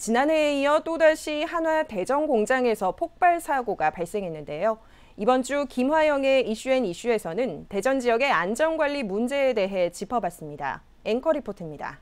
지난해에 이어 또다시 한화 대전 공장에서 폭발 사고가 발생했는데요. 이번 주 김화영의 이슈앤이슈에서는 대전 지역의 안전관리 문제에 대해 짚어봤습니다. 앵커 리포트입니다.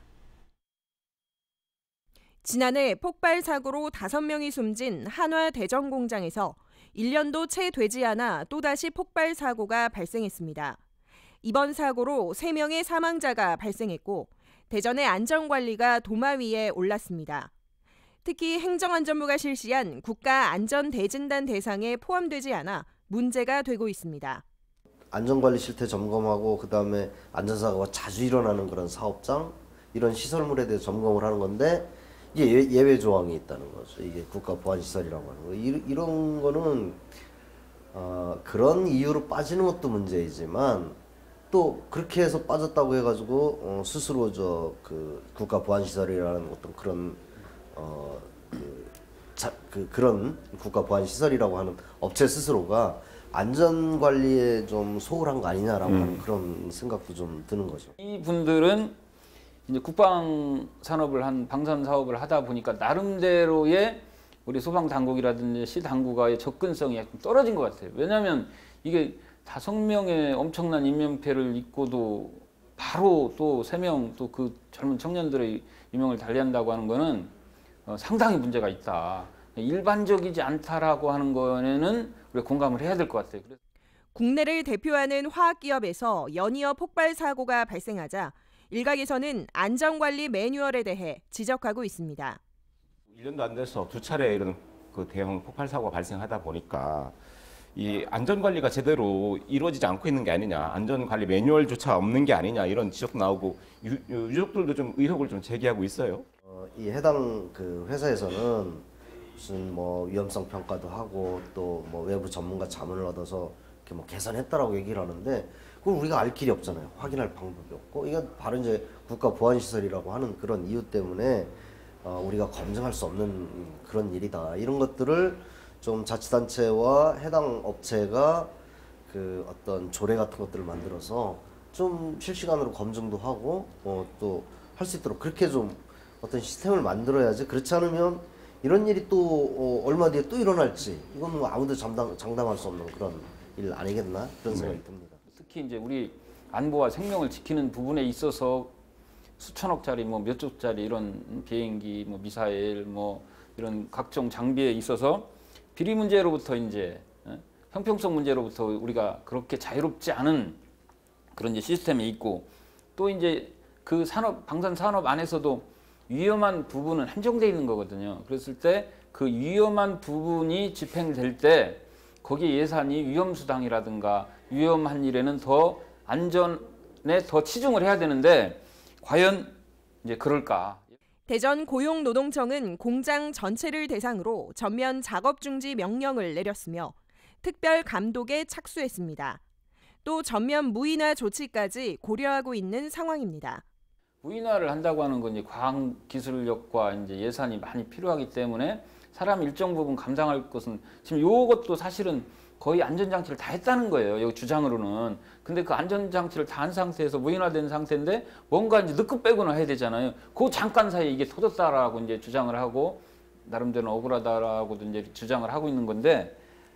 지난해 폭발 사고로 5명이 숨진 한화 대전 공장에서 1년도 채 되지 않아 또다시 폭발 사고가 발생했습니다. 이번 사고로 3명의 사망자가 발생했고 대전의 안전관리가 도마 위에 올랐습니다. 특히 행정안전부가 실시한 국가안전대진단 대상에 포함되지 않아 문제가 되고 있습니다. 안전관리 실태 점검하고 그다음에 안전사고가 자주 일어나는 그런 사업장, 이런 시설물에 대해 점검을 하는 건데 이게 예외 조항이 있다는 거죠. 이게 국가보안시설이라고 하는 거. 이런 거는 그런 이유로 빠지는 것도 문제이지만 또 그렇게 해서 빠졌다고 해가지고 스스로 국가보안시설이라는 어떤 그런 그런 국가보안시설이라고 하는 업체 스스로가 안전관리에 좀 소홀한 거 아니냐라고 하는 그런 생각도 좀 드는 거죠. 이분들은 이제 국방 산업을 방산 사업을 하다 보니까 나름대로의 우리 소방 당국이라든지 시 당국과의 접근성이 약간 떨어진 것 같아요. 왜냐하면 이게 5명의 엄청난 인명피해를 입고도 바로 또 3명 또 그 젊은 청년들의 유명을 달리한다고 하는 거는 상당히 문제가 있다. 일반적이지 않다라고 하는 거에는 우리가 공감을 해야 될 것 같아요. 국내를 대표하는 화학기업에서 연이어 폭발 사고가 발생하자 일각에서는 안전관리 매뉴얼에 대해 지적하고 있습니다. 1년도 안 돼서 2차례 이런 대형 폭발 사고가 발생하다 보니까 이 안전관리가 제대로 이루어지지 않고 있는 게 아니냐, 안전관리 매뉴얼조차 없는 게 아니냐 이런 지적도 나오고 유족들도 좀 의혹을 좀 제기하고 있어요. 이 해당 회사에서는 무슨 위험성 평가도 하고 또 외부 전문가 자문을 얻어서 이렇게 개선했다라고 얘기를 하는데 그걸 우리가 알 길이 없잖아요. 확인할 방법이 없고 이게 바로 이제 국가보안시설이라고 하는 그런 이유 때문에 우리가 검증할 수 없는 그런 일이다. 이런 것들을 좀 자치단체와 해당 업체가 어떤 조례 같은 것들을 만들어서 좀 실시간으로 검증도 하고 또 할 수 있도록 그렇게 좀 어떤 시스템을 만들어야지. 그렇지 않으면 이런 일이 또 얼마 뒤에 또 일어날지 이건 아무도 장담할 수 없는 그런 일 아니겠나 그런 생각이 듭니다. 특히 이제 우리 안보와 생명을 지키는 부분에 있어서 수천억짜리 몇 조짜리 이런 비행기 미사일 이런 각종 장비에 있어서 비리 문제로부터 이제 형평성 문제로부터 우리가 그렇게 자유롭지 않은 그런 이제 시스템이 있고 또 이제 그 방산 산업 안에서도 위험한 부분은 한정되어 있는 거거든요. 그랬을 때 그 위험한 부분이 집행될 때 거기에 예산이 위험수당이라든가 위험한 일에는 더 안전에 더 치중을 해야 되는데 과연 이제 그럴까? 대전 고용노동청은 공장 전체를 대상으로 전면 작업 중지 명령을 내렸으며 특별 감독에 착수했습니다. 또 전면 무인화 조치까지 고려하고 있는 상황입니다. 무인화를 한다고 하는 건 이제 과학기술력과 이제 예산이 많이 필요하기 때문에 사람 일정 부분 감당할 것은 지금 이것도 사실은 거의 안전장치를 다 했다는 거예요. 여기 주장으로는. 근데 그 안전장치를 다 한 상태에서 무인화된 상태인데 뭔가 이제 넣고 빼거나 해야 되잖아요. 그 잠깐 사이에 이게 터졌다라고 이제 주장을 하고 나름대로 억울하다라고도 이제 주장을 하고 있는 건데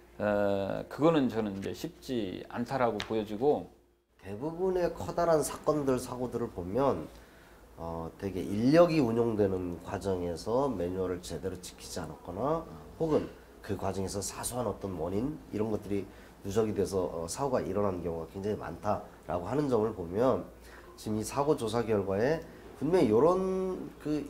그거는 저는 이제 쉽지 않다라고 보여지고 대부분의 커다란 사고들을 보면 되게 인력이 운용되는 과정에서 매뉴얼을 제대로 지키지 않았거나 혹은 그 과정에서 사소한 어떤 원인 이런 것들이 누적이 돼서 사고가 일어나는 경우가 굉장히 많다라고 하는 점을 보면 지금 이 사고 조사 결과에 분명히 이런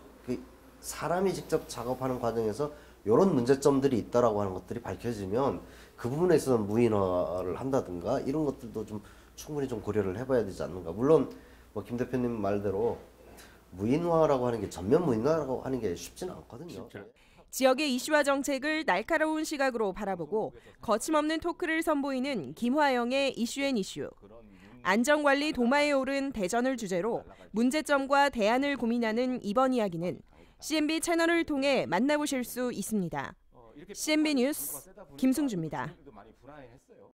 사람이 직접 작업하는 과정에서 이런 문제점들이 있다라고 하는 것들이 밝혀지면 그 부분에 있어서는 무인화를 한다든가 이런 것들도 좀 충분히 좀 고려를 해봐야 되지 않는가. 물론 김 대표님 말대로 무인화라고 하는 게 전면 무인화라고 하는 게 쉽지는 않거든요. 지역의 이슈와 정책을 날카로운 시각으로 바라보고 거침없는 토크를 선보이는 김화영의 이슈앤이슈. 안전관리 도마에 오른 대전을 주제로 문제점과 대안을 고민하는 이번 이야기는 CNB 채널을 통해 만나보실 수 있습니다. CNB 뉴스 김승주입니다.